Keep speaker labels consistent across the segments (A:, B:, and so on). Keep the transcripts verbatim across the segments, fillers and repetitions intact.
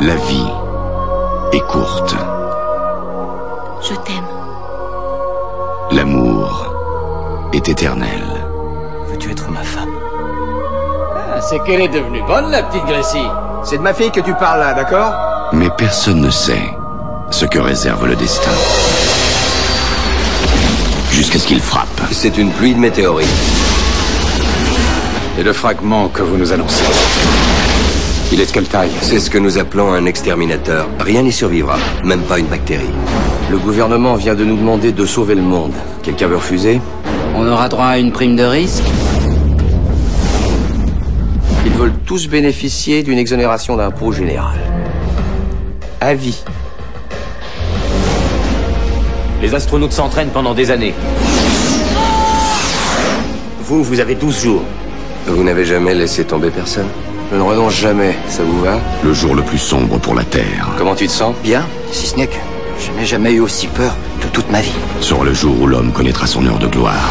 A: La vie est courte.
B: Je t'aime.
A: L'amour est éternel.
C: Veux-tu être ma femme?
D: Ah, c'est qu'elle est devenue bonne, la petite Gracie.
E: C'est de ma fille que tu parles là, d'accord?
A: Mais personne ne sait ce que réserve le destin. Jusqu'à ce qu'il frappe.
C: C'est une pluie de météorites.
F: Et le fragment que vous nous annoncez, il est de quelle taille?
C: C'est ce que nous appelons un exterminateur. Rien n'y survivra, même pas une bactérie. Le gouvernement vient de nous demander de sauver le monde. Quelqu'un veut refuser?
D: On aura droit à une prime de risque?
C: Ils veulent tous bénéficier d'une exonération d'impôt général. À vie.
G: Les astronautes s'entraînent pendant des années. Vous, vous avez douze jours.
C: Vous n'avez jamais laissé tomber personne? Je ne renonce jamais, ça vous va?
A: Le jour le plus sombre pour la Terre.
C: Comment tu te sens?
E: Bien, si ce n'est que je n'ai jamais eu aussi peur de toute ma vie.
A: Sera le jour où l'homme connaîtra son heure de gloire.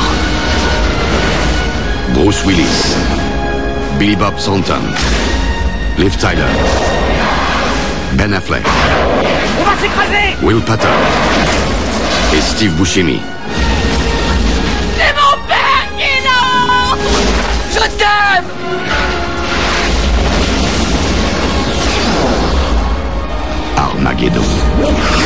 A: Bruce Willis, Billy Bob Thornton, Liv Tyler, Ben Affleck,
D: On va s'écraser!
A: Will Potter et Steve Buscemi.
D: C'est mon père, Kino! Je t'aime!
A: Armageddon.